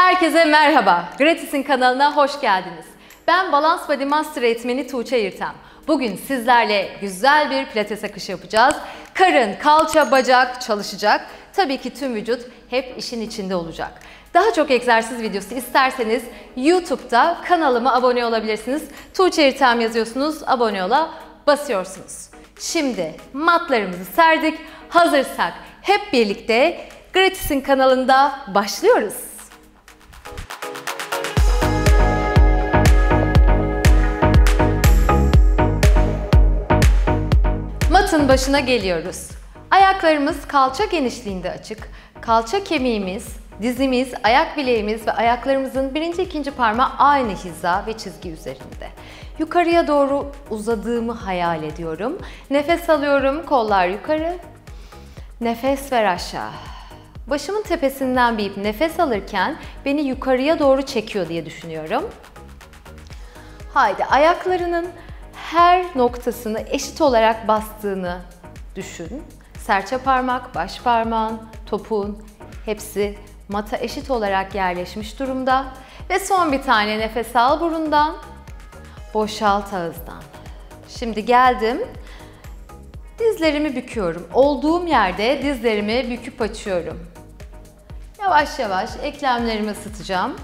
Herkese merhaba. Gratis'in kanalına hoş geldiniz. Ben Balans Body Master eğitmeni Tuğçe İrtem. Bugün sizlerle güzel bir pilates akışı yapacağız. Karın, kalça, bacak çalışacak. Tabii ki tüm vücut hep işin içinde olacak. Daha çok egzersiz videosu isterseniz YouTube'da kanalıma abone olabilirsiniz. Tuğçe İrtem yazıyorsunuz, abone ola basıyorsunuz. Şimdi matlarımızı serdik. Hazırsak hep birlikte Gratis'in kanalında başlıyoruz. Matın başına geliyoruz. Ayaklarımız kalça genişliğinde açık. Kalça kemiğimiz, dizimiz, ayak bileğimiz ve ayaklarımızın birinci, ikinci parmağı aynı hiza ve çizgi üzerinde. Yukarıya doğru uzadığımı hayal ediyorum. Nefes alıyorum, kollar yukarı. Nefes ver aşağı. Başımın tepesinden bir ip nefes alırken beni yukarıya doğru çekiyor diye düşünüyorum. Haydi ayaklarının her noktasını eşit olarak bastığını düşün. Serçe parmak, baş parmağın, topuğun hepsi mata eşit olarak yerleşmiş durumda. Ve son bir tane nefes al burundan, boşalt ağızdan. Şimdi geldim. Dizlerimi büküyorum. Olduğum yerde dizlerimi büküp açıyorum. Yavaş yavaş eklemlerimi ısıtacağım.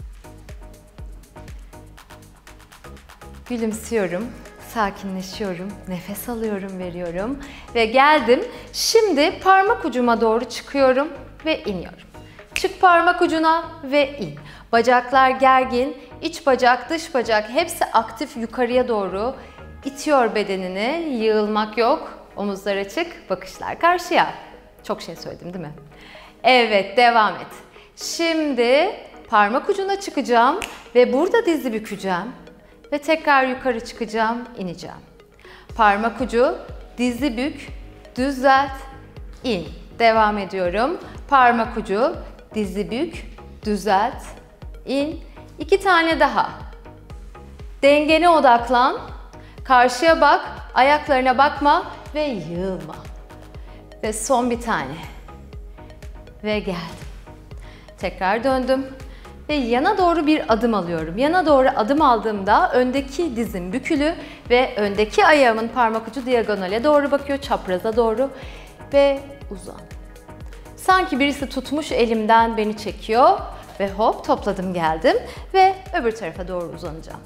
Gülümsüyorum, sakinleşiyorum, nefes alıyorum, veriyorum ve geldim. Şimdi parmak ucuma doğru çıkıyorum ve iniyorum. Çık parmak ucuna ve in. Bacaklar gergin, iç bacak, dış bacak hepsi aktif yukarıya doğru itiyor bedenini. Yığılmak yok, omuzlar açık, bakışlar karşıya. Çok şey söyledim değil mi? Evet, devam et. Şimdi parmak ucuna çıkacağım ve burada dizi bükeceğim. Ve tekrar yukarı çıkacağım, ineceğim. Parmak ucu, dizi bük, düzelt, in. Devam ediyorum. Parmak ucu, dizi bük, düzelt, in. 2 tane daha. Dengene odaklan. Karşıya bak, ayaklarına bakma ve yığılma. Ve son bir tane. Ve geldim. Tekrar döndüm. Ve yana doğru bir adım alıyorum. Yana doğru adım aldığımda öndeki dizim bükülü ve öndeki ayağımın parmak ucu diagonale doğru bakıyor, çapraza doğru ve uzan. Sanki birisi tutmuş elimden beni çekiyor ve hop topladım geldim ve öbür tarafa doğru uzanacağım.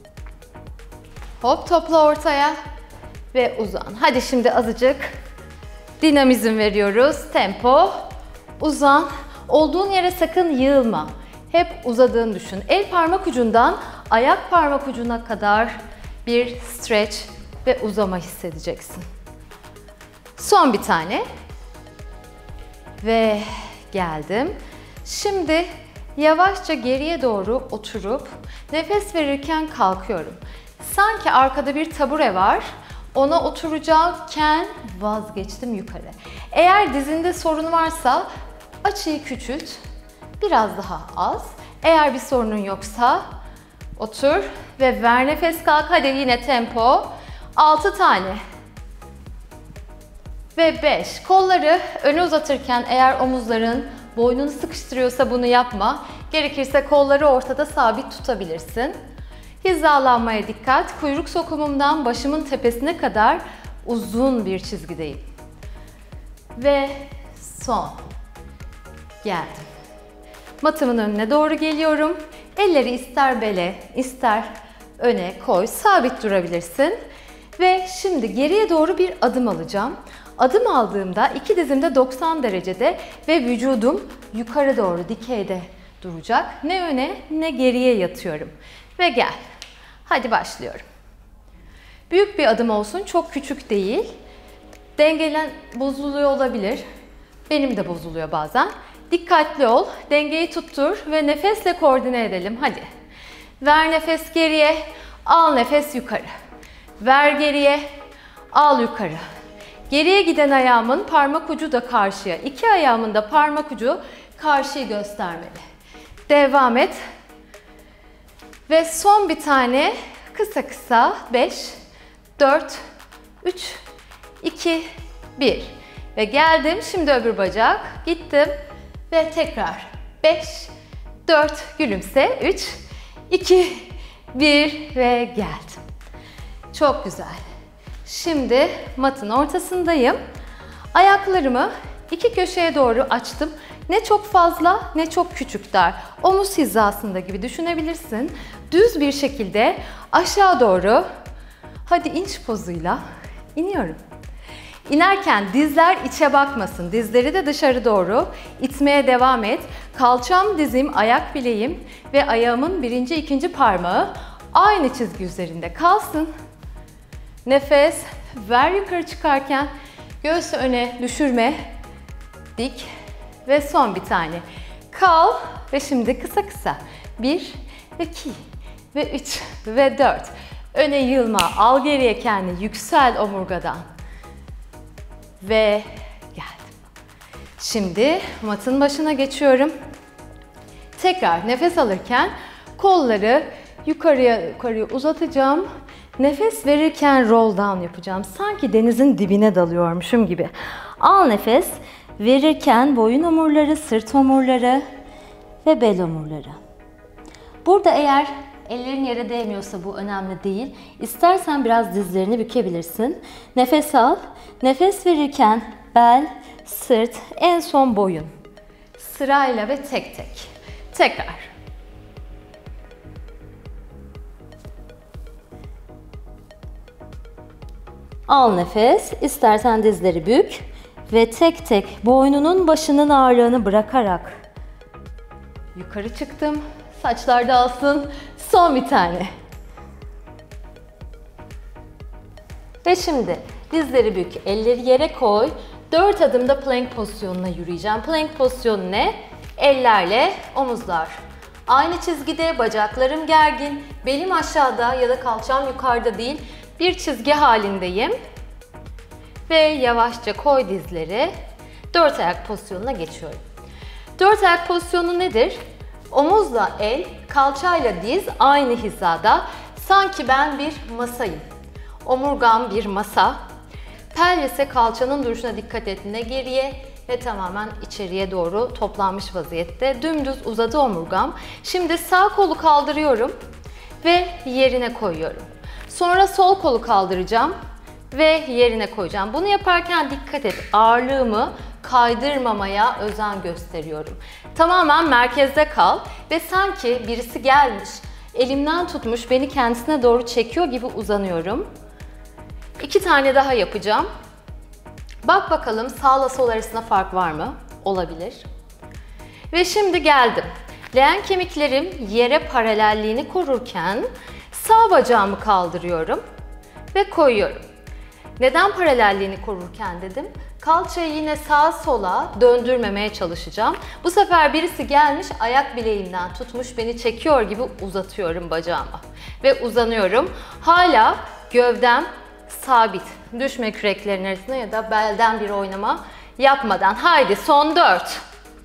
Hop topla ortaya ve uzan. Hadi şimdi azıcık dinamizm veriyoruz. Tempo, uzan. Olduğun yere sakın yığılma. Hep uzadığını düşün. El parmak ucundan ayak parmak ucuna kadar bir stretch ve uzama hissedeceksin. Son bir tane. Ve geldim. Şimdi yavaşça geriye doğru oturup nefes verirken kalkıyorum. Sanki arkada bir tabure var. Ona oturacakken vazgeçtim yukarı. Eğer dizinde sorun varsa açıyı küçült. Biraz daha az. Eğer bir sorunun yoksa otur ve ver nefes kalk. Hadi yine tempo. 6 tane. Ve 5. Kolları öne uzatırken eğer omuzların boynunu sıkıştırıyorsa bunu yapma. Gerekirse kolları ortada sabit tutabilirsin. Hizalanmaya dikkat. Kuyruk sokumumdan başımın tepesine kadar uzun bir çizgideyim. Ve son. Geldim. Matımın önüne doğru geliyorum. Elleri ister bele, ister öne koy. Sabit durabilirsin. Ve şimdi geriye doğru bir adım alacağım. Adım aldığımda iki dizim de 90 derecede ve vücudum yukarı doğru dikeyde duracak. Ne öne ne geriye yatıyorum. Ve gel. Hadi başlıyorum. Büyük bir adım olsun, çok küçük değil. Dengelen bozuluyor olabilir. Benim de bozuluyor bazen. Dikkatli ol, dengeyi tuttur ve nefesle koordine edelim. Hadi. Ver nefes geriye, al nefes yukarı. Ver geriye, al yukarı. Geriye giden ayağımın parmak ucu da karşıya. İki ayağımın da parmak ucu karşıyı göstermeli. Devam et. Ve son bir tane kısa kısa 5, 4, 3, 2, 1. Ve geldim. Şimdi öbür bacak. Gittim. Ve tekrar 5, 4, gülümse. 3, 2, 1 ve geldim. Çok güzel. Şimdi matın ortasındayım. Ayaklarımı iki köşeye doğru açtım. Ne çok fazla ne çok küçük dar. Omuz hizasında gibi düşünebilirsin. Düz bir şekilde aşağı doğru, hadi inç pozuyla iniyorum. İnerken dizler içe bakmasın. Dizleri de dışarı doğru itmeye devam et. Kalçam, dizim, ayak bileğim ve ayağımın birinci, ikinci parmağı aynı çizgi üzerinde kalsın. Nefes ver yukarı çıkarken göğsü öne düşürme. Dik ve son bir tane. Kal ve şimdi kısa kısa. 1 ve 2 ve 3 ve 4. Öne yığılma. Al geriye kendini. Yüksel omurgadan. Ve geldim. Şimdi matın başına geçiyorum. Tekrar nefes alırken kolları yukarıya uzatacağım. Nefes verirken roll down yapacağım. Sanki denizin dibine dalıyormuşum gibi. Al nefes. Verirken boyun omurları, sırt omurları ve bel omurları. Burada eğer ellerin yere değmiyorsa bu önemli değil. İstersen biraz dizlerini bükebilirsin. Nefes al. Nefes verirken bel, sırt, en son boyun. Sırayla ve tek tek. Tekrar. Al nefes. İstersen dizleri bük. Ve tek tek boynunun başının ağırlığını bırakarak yukarı çıktım. Saçlar dağılsın. Son bir tane. Ve şimdi dizleri bük, elleri yere koy. 4 adımda plank pozisyonuna yürüyeceğim. Plank pozisyonu ne? Ellerle omuzlar aynı çizgide, bacaklarım gergin, belim aşağıda ya da kalçam yukarıda değil. Bir çizgi halindeyim. Ve yavaşça koy dizleri. 4 ayak pozisyonuna geçiyorum. 4 ayak pozisyonu nedir? Omuzla el, kalçayla diz aynı hizada. Sanki ben bir masayım. Omurgam bir masa. Pelvise, kalçanın duruşuna dikkat et. Ne geriye ve tamamen içeriye doğru toplanmış vaziyette. Dümdüz uzadı omurgam. Şimdi sağ kolu kaldırıyorum ve yerine koyuyorum. Sonra sol kolu kaldıracağım ve yerine koyacağım. Bunu yaparken dikkat et. Ağırlığımı kaydırmamaya özen gösteriyorum. Tamamen merkezde kal ve sanki birisi gelmiş, elimden tutmuş, beni kendisine doğru çekiyor gibi uzanıyorum. 2 tane daha yapacağım. Bak bakalım sağla sol arasında fark var mı? Olabilir. Ve şimdi geldim. Leğen kemiklerim yere paralelliğini korurken sağ bacağımı kaldırıyorum ve koyuyorum. Neden paralelliğini korurken dedim? Kalçayı yine sağa sola döndürmemeye çalışacağım. Bu sefer birisi gelmiş, ayak bileğimden tutmuş, beni çekiyor gibi uzatıyorum bacağımı. Ve uzanıyorum. Hala gövdem sabit. Düşme küreklerin arasına ya da belden bir oynama yapmadan. Haydi son 4.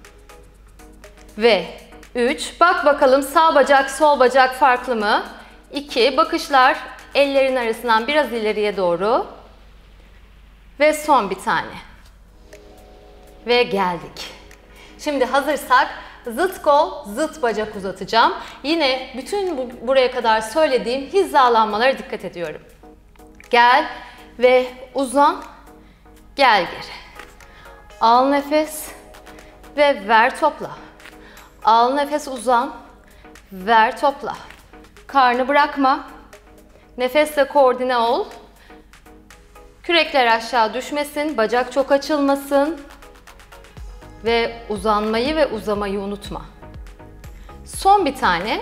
Ve 3. Bak bakalım sağ bacak, sol bacak farklı mı? 2. Bakışlar ellerin arasından biraz ileriye doğru. Ve son bir tane. Ve geldik. Şimdi hazırsak zıt kol, zıt bacak uzatacağım. Yine bütün buraya kadar söylediğim hizalanmalara dikkat ediyorum. Gel ve uzan. Gel geri. Al nefes ve ver topla. Al nefes, uzan. Ver topla. Karnı bırakma. Nefesle koordine ol. Kürekler aşağı düşmesin, bacak çok açılmasın. Ve uzanmayı ve uzamayı unutma. Son bir tane.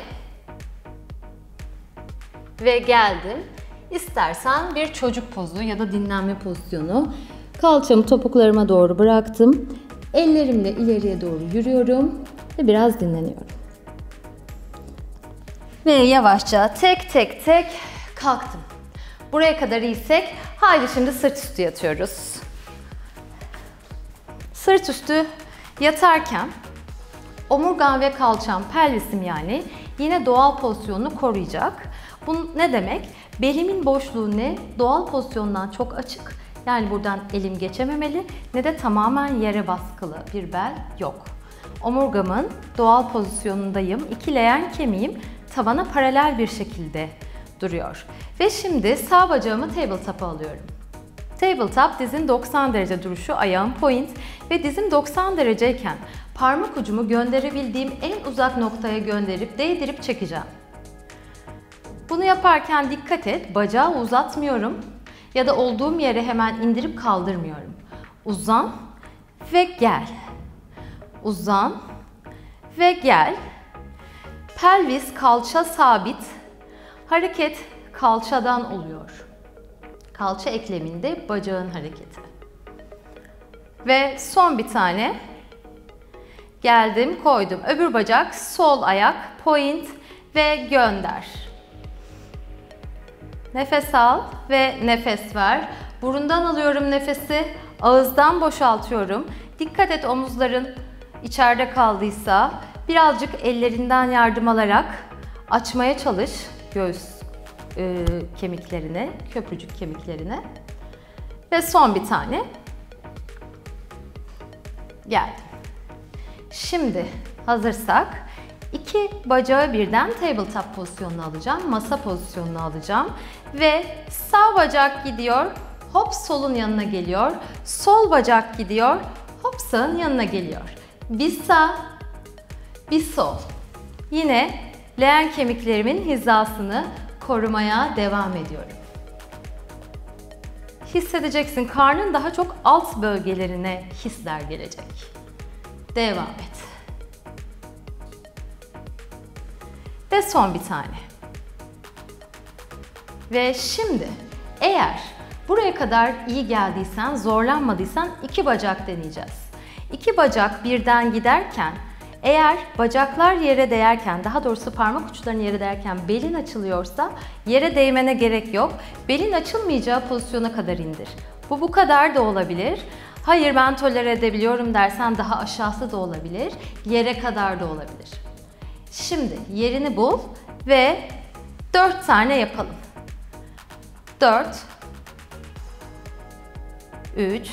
Ve geldim. İstersen bir çocuk pozu ya da dinlenme pozisyonu. Kalçamı topuklarıma doğru bıraktım. Ellerimle ileriye doğru yürüyorum ve biraz dinleniyorum. Ve yavaşça tek tek tek kalktım. Buraya kadar iyiysek, haydi şimdi sırt üstü yatıyoruz. Sırt üstü yatarken omurgam ve kalçam, pelvisim yani yine doğal pozisyonunu koruyacak. Bu ne demek? Belimin boşluğu ne? Doğal pozisyondan çok açık. Yani buradan elim geçememeli ne de tamamen yere baskılı bir bel yok. Omurgamın doğal pozisyonundayım. İki leğen kemiğim tavana paralel bir şekilde duruyor. Ve şimdi sağ bacağımı tabletop'a alıyorum. Tabletop dizin 90 derece duruşu, ayağım point ve dizim 90 dereceyken parmak ucumu gönderebildiğim en uzak noktaya gönderip değdirip çekeceğim. Bunu yaparken dikkat et, bacağı uzatmıyorum ya da olduğum yere hemen indirip kaldırmıyorum. Uzan ve gel. Uzan ve gel. Pelvis, kalça sabit. Hareket kalçadan oluyor. Kalça ekleminde bacağın hareketi. Ve son bir tane. Geldim, koydum. Öbür bacak, sol ayak, point ve gönder. Nefes al ve nefes ver. Burundan alıyorum nefesi, ağızdan boşaltıyorum. Dikkat et, omuzların içeride kaldıysa birazcık ellerinden yardım alarak açmaya çalış göğüs kemiklerini, köprücük kemiklerini. Ve son bir tane. Geldim. Şimdi hazırsak iki bacağı birden tabletop pozisyonuna alacağım, masa pozisyonuna alacağım ve sağ bacak gidiyor, hop solun yanına geliyor, sol bacak gidiyor, hop sağın yanına geliyor. Bir sağ, bir sol. Yine leğen kemiklerimin hizasını korumaya devam ediyorum. Hissedeceksin, karnın daha çok alt bölgelerine hisler gelecek. Devam et. Ve son bir tane. Ve şimdi eğer buraya kadar iyi geldiysen, zorlanmadıysan iki bacak deneyeceğiz. İki bacak birden giderken, eğer bacaklar yere değerken, daha doğrusu parmak uçlarının yere değerken belin açılıyorsa yere değmene gerek yok. Belin açılmayacağı pozisyona kadar indir. Bu kadar da olabilir. Hayır, ben tolere edebiliyorum dersen daha aşağısı da olabilir. Yere kadar da olabilir. Şimdi yerini bul ve 4 tane yapalım. 4 3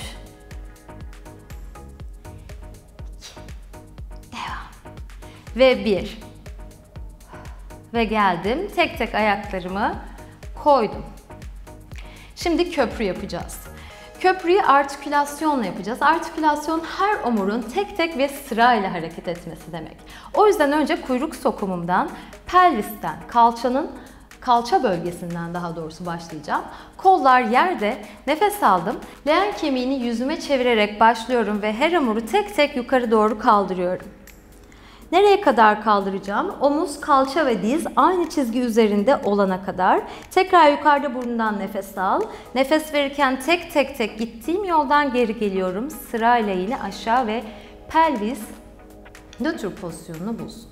ve 1 ve geldim. Tek tek ayaklarımı koydum. Şimdi köprü yapacağız. Köprüyü artikülasyonla yapacağız. Artikülasyon her omurun tek tek ve sırayla hareket etmesi demek. O yüzden önce kuyruk sokumumdan, pelvisten, kalça bölgesinden daha doğrusu başlayacağım. Kollar yerde, nefes aldım. Leğen kemiğini yüzüme çevirerek başlıyorum ve her omuru tek tek yukarı doğru kaldırıyorum. Nereye kadar kaldıracağım? Omuz, kalça ve diz aynı çizgi üzerinde olana kadar. Tekrar yukarıda burundan nefes al. Nefes verirken tek tek gittiğim yoldan geri geliyorum. Sırayla yine aşağı ve pelvis nötr pozisyonunu bulsun.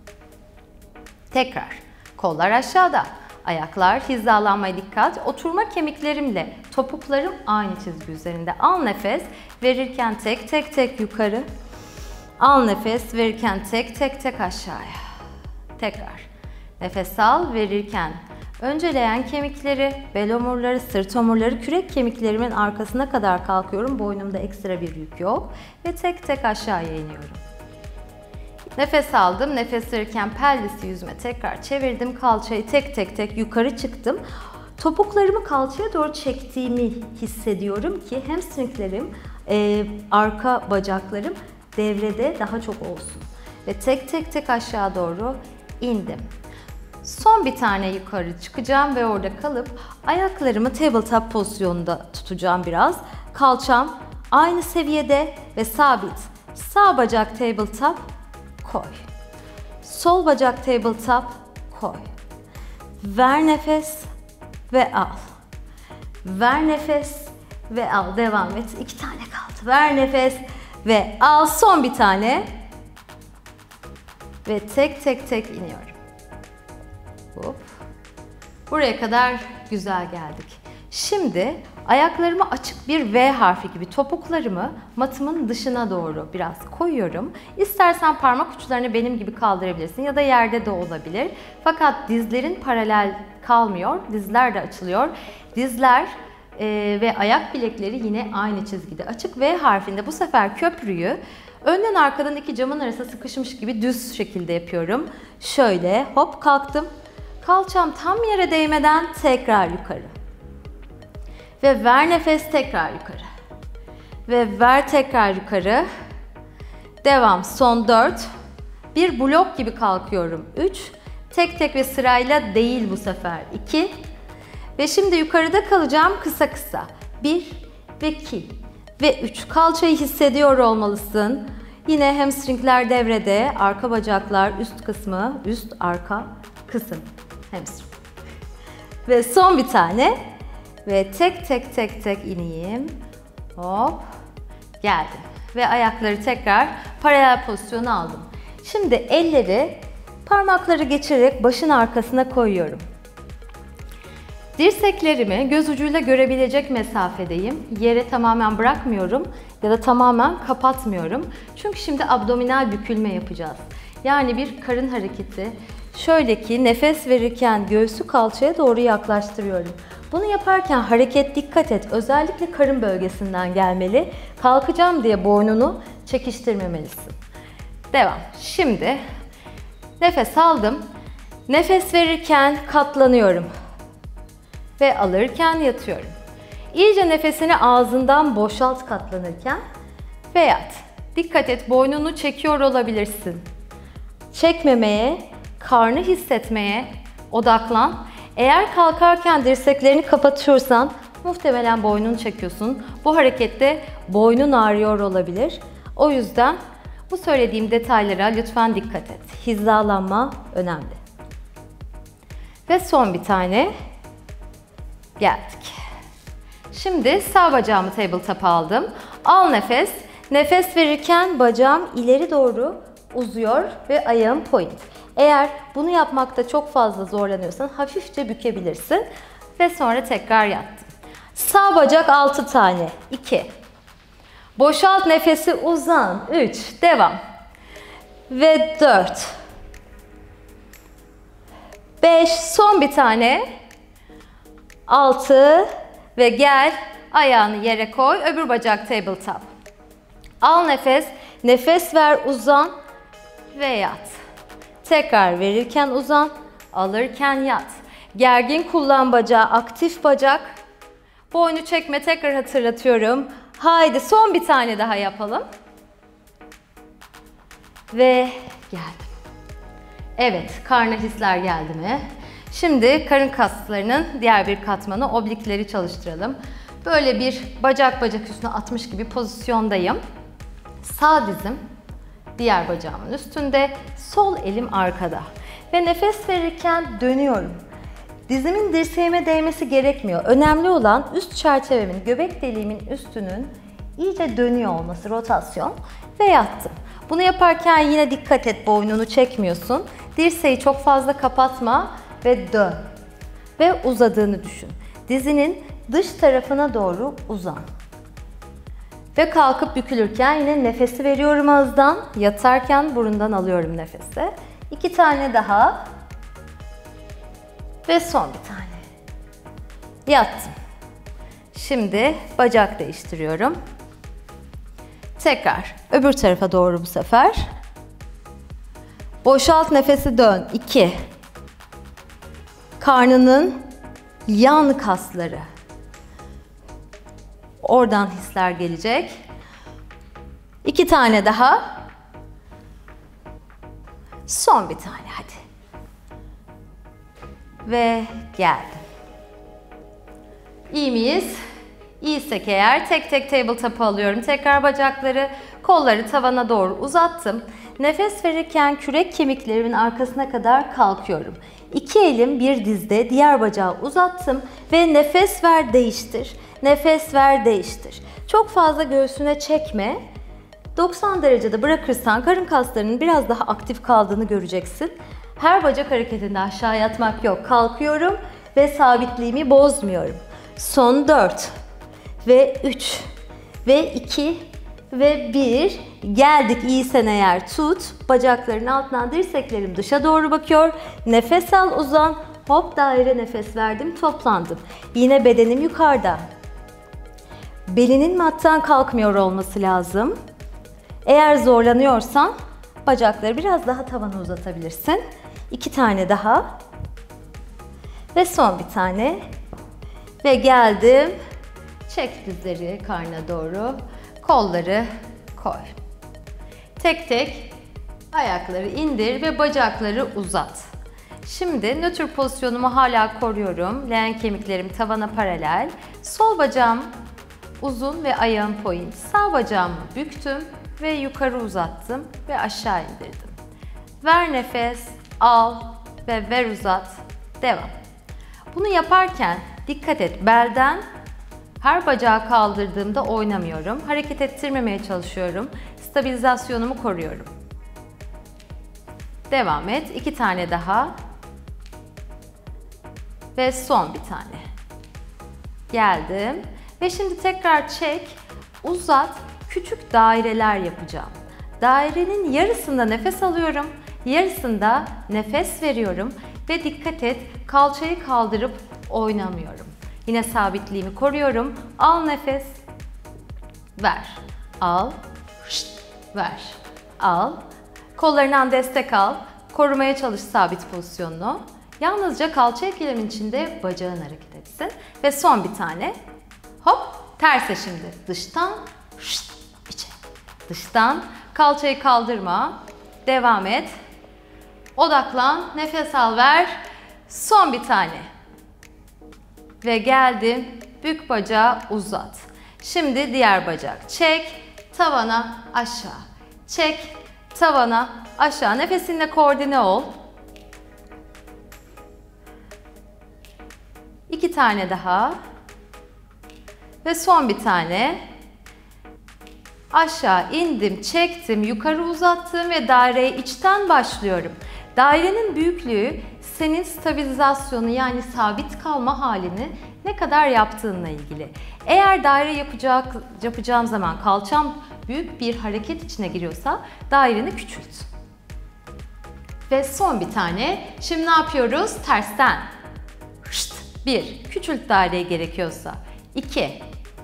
Tekrar. Kollar aşağıda. Ayaklar hizalanmaya dikkat. Oturma kemiklerimle topuklarım aynı çizgi üzerinde. Al nefes. Verirken tek tek yukarı. Al nefes, verirken tek tek aşağıya. Tekrar. Nefes al, verirken önce leğen kemikleri, bel omurları, sırt omurları, kürek kemiklerimin arkasına kadar kalkıyorum. Boynumda ekstra bir yük yok. Ve tek tek aşağıya iniyorum. Nefes aldım. Nefes verirken pelvisi yüzüme tekrar çevirdim. Kalçayı tek tek yukarı çıktım. Topuklarımı kalçaya doğru çektiğimi hissediyorum ki hamstringlerim, arka bacaklarım devrede daha çok olsun. Ve tek aşağı doğru indim. Son bir tane yukarı çıkacağım ve orada kalıp ayaklarımı tabletop pozisyonunda tutacağım biraz. Kalçam aynı seviyede ve sabit. Sağ bacak tabletop, koy. Sol bacak tabletop, koy. Ver nefes ve al. Ver nefes ve al. Devam et. 2 tane kaldı. Ver nefes ve al. Son bir tane. Ve tek iniyorum. Hop. Buraya kadar güzel geldik. Şimdi ayaklarımı açık bir V harfi gibi topuklarımı matımın dışına doğru biraz koyuyorum. İstersen parmak uçlarını benim gibi kaldırabilirsin ya da yerde de olabilir. Fakat dizlerin paralel kalmıyor. Dizler de açılıyor. Dizler ve ayak bilekleri yine aynı çizgide. Açık V harfinde bu sefer köprüyü Önden arkadan iki camın arasında sıkışmış gibi düz şekilde yapıyorum. Şöyle hop kalktım. Kalçam tam yere değmeden tekrar yukarı. Ve ver nefes, tekrar yukarı. Ve ver tekrar yukarı. Devam. Son 4. Bir blok gibi kalkıyorum. 3. Tek tek ve sırayla değil bu sefer. 2. Ve şimdi yukarıda kalacağım kısa kısa. 1 ve 2 ve 3. Kalçayı hissediyor olmalısın. Yine hamstringler devrede. Arka bacaklar, üst kısmı, üst arka kısım. Hamstring. Ve son bir tane. Ve tek tek tek tek ineyim. Hop. Geldim. Ve ayakları tekrar paralel pozisyona aldım. Şimdi elleri parmakları geçirerek başın arkasına koyuyorum. Dirseklerimi göz ucuyla görebilecek mesafedeyim. Yere tamamen bırakmıyorum ya da tamamen kapatmıyorum. Çünkü şimdi abdominal bükülme yapacağız. Yani bir karın hareketi. Şöyle ki nefes verirken göğsü kalçaya doğru yaklaştırıyorum. Bunu yaparken hareket dikkat et. Özellikle karın bölgesinden gelmeli. Kalkacağım diye boynunu çekiştirmemelisin. Devam. Şimdi nefes aldım. Nefes verirken katlanıyorum. Ve alırken yatıyorum. İyice nefesini ağzından boşalt katlanırken ve yat. Dikkat et, boynunu çekiyor olabilirsin. Çekmemeye, karnı hissetmeye odaklan. Eğer kalkarken dirseklerini kapatıyorsan muhtemelen boynunu çekiyorsun. Bu harekette boynun ağrıyor olabilir. O yüzden bu söylediğim detaylara lütfen dikkat et. Hizalanma önemli. Ve son bir tane. Geldik. Şimdi sağ bacağımı tabletop'a aldım. Al nefes. Nefes verirken bacağım ileri doğru uzuyor ve ayağım point. Eğer bunu yapmakta çok fazla zorlanıyorsan hafifçe bükebilirsin. Ve sonra tekrar yattım. Sağ bacak 6 tane. 2. Boşalt nefesi, uzan. 3. Devam. Ve 4. 5. Son bir tane. 6 ve gel, ayağını yere koy, öbür bacak tabletop. Al nefes, nefes ver, uzan ve yat. Tekrar verirken uzan, alırken yat. Gergin kullan bacağı, aktif bacak. Boynu çekme, tekrar hatırlatıyorum. Haydi son bir tane daha yapalım. Ve geldim. Evet, karna hisler geldi mi? Şimdi karın kaslarının diğer bir katmanı, oblikleri çalıştıralım. Böyle bir bacak üstüne atmış gibi pozisyondayım. Sağ dizim diğer bacağımın üstünde, sol elim arkada. Ve nefes verirken dönüyorum. Dizimin dirseğime değmesi gerekmiyor. Önemli olan üst çerçevemin, göbek deliğimin üstünün iyice dönüyor olması, rotasyon. Ve yattım. Bunu yaparken yine dikkat et, boynunu çekmiyorsun. Dirseği çok fazla kapatma. Ve dön. Ve uzadığını düşün. Dizinin dış tarafına doğru uzan. Ve kalkıp bükülürken yine nefesi veriyorum ağızdan. Yatarken burundan alıyorum nefesi. 2 tane daha. Ve son bir tane. Yattım. Şimdi bacak değiştiriyorum. Tekrar öbür tarafa doğru bu sefer. Boşalt nefesi, dön. 2. Karnının yan kasları. Oradan hisler gelecek. 2 tane daha. Son bir tane, hadi. Ve geldim. İyi miyiz? İyiysek eğer tek tek tabletop'a alıyorum. Tekrar bacakları, kolları tavana doğru uzattım. Nefes verirken kürek kemiklerimin arkasına kadar kalkıyorum. 2 elim bir dizde, diğer bacağı uzattım ve nefes ver, değiştir. Nefes ver, değiştir. Çok fazla göğsüne çekme. 90 derecede bırakırsan karın kaslarının biraz daha aktif kaldığını göreceksin. Her bacak hareketinde aşağı yatmak yok. Kalkıyorum ve sabitliğimi bozmuyorum. Son 4 ve 3 ve 2 ve 1. Geldik, iyisen eğer tut. Bacakların altından dirseklerim dışa doğru bakıyor. Nefes al, uzan. Hop, daire nefes verdim, toplandım. Yine bedenim yukarıda. Belinin mattan kalkmıyor olması lazım. Eğer zorlanıyorsan bacakları biraz daha tavana uzatabilirsin. 2 tane daha. Ve son bir tane. Ve geldim. Çek dizleri karnına doğru. Kolları koy. Tek tek ayakları indir ve bacakları uzat. Şimdi nötr pozisyonumu hala koruyorum. Leğen kemiklerim tavana paralel. Sol bacağım uzun ve ayağım point. Sağ bacağımı büktüm ve yukarı uzattım ve aşağı indirdim. Ver nefes, al ve ver uzat. Devam. Bunu yaparken dikkat et, belden her bacağı kaldırdığımda oynamıyorum. Hareket ettirmemeye çalışıyorum. Stabilizasyonumu koruyorum. Devam et. 2 tane daha. Ve son bir tane. Geldim. Ve şimdi tekrar çek, uzat, küçük daireler yapacağım. Dairenin yarısında nefes alıyorum, yarısında nefes veriyorum ve dikkat et, kalçayı kaldırıp oynamıyorum. Yine sabitliğimi koruyorum. Al nefes, ver, al, ver, al. Kollarından destek al, korumaya çalış sabit pozisyonunu. Yalnızca kalça eklemin içinde bacağın hareket etsin. Ve son bir tane. Hop, terse şimdi. Dıştan, içe. Dıştan, kalçayı kaldırma. Devam et. Odaklan, nefes al, ver. Son bir tane. Ve geldim. Bük bacağı uzat. Şimdi diğer bacak. Çek, tavana, aşağı. Çek, tavana, aşağı. Nefesinle koordine ol. 2 tane daha. Ve son bir tane. Aşağı indim, çektim, yukarı uzattım ve daireye içten başlıyorum. Dairenin büyüklüğü senin stabilizasyonu yani sabit kalma halini ne kadar yaptığınla ilgili. Eğer daire yapacağım zaman kalçam büyük bir hareket içine giriyorsa daireni küçült. Ve son bir tane. Şimdi ne yapıyoruz? Tersten. 1. Küçült daireyi gerekiyorsa. 2.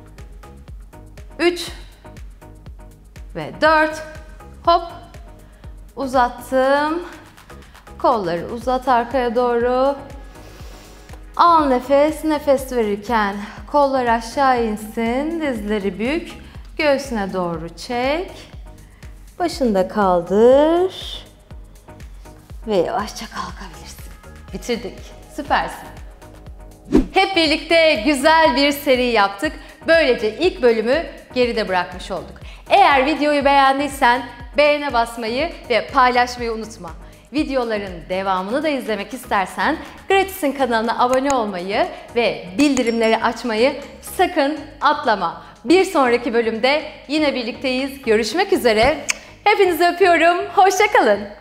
3. Ve 4. Hop. Uzattım. Kolları uzat arkaya doğru. Al nefes. Nefes verirken kollar aşağı insin. Dizleri bük. Göğsüne doğru çek. Başında kaldır. Ve yavaşça kalkabilirsin. Bitirdik. Süpersin. Hep birlikte güzel bir seri yaptık. Böylece ilk bölümü geride bırakmış olduk. Eğer videoyu beğendiysen beğene basmayı ve paylaşmayı unutma. Videoların devamını da izlemek istersen Gratis'in kanalına abone olmayı ve bildirimleri açmayı sakın atlama. Bir sonraki bölümde yine birlikteyiz. Görüşmek üzere. Hepinizi öpüyorum. Hoşça kalın.